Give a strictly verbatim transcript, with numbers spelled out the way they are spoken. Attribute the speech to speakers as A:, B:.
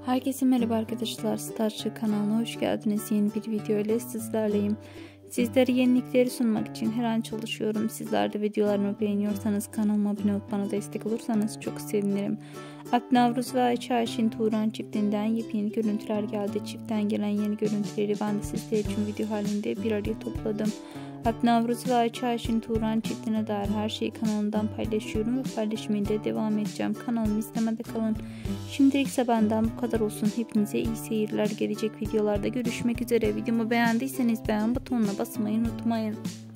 A: Herkese merhaba arkadaşlar, Starçı kanalına hoş geldiniz. Yeni bir video ile sizlerleyim. Sizlere yenilikleri sunmak için her an çalışıyorum. Sizler de videolarımı beğeniyorsanız kanalıma abone olup bana destek olursanız çok sevinirim. Alp Navruz ve Ayça Ayşin Turan çiftinden yepyeni görüntüler geldi. Çiftten gelen yeni görüntüleri ben de sizler için video halinde bir araya topladım. Alp Navruz ve Ayça Ayşin Turan çiftine dair her şeyi kanalımdan paylaşıyorum ve paylaşmaya da devam edeceğim. Kanalımı izlemede kalın. Şimdilik ise benden bu kadar olsun. Hepinize iyi seyirler. Gelecek videolarda görüşmek üzere. Videomu beğendiyseniz beğen butonuna basmayı unutmayın.